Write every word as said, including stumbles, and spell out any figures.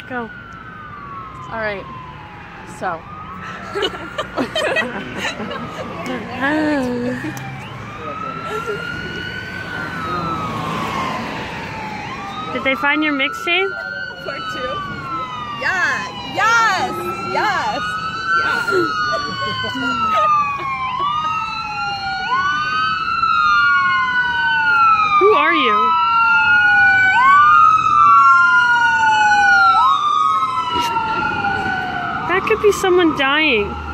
go. All right. So. Did they find your mixtape? Part two? Yeah! Yes! Yes! Yes! Who are you? That could be someone dying.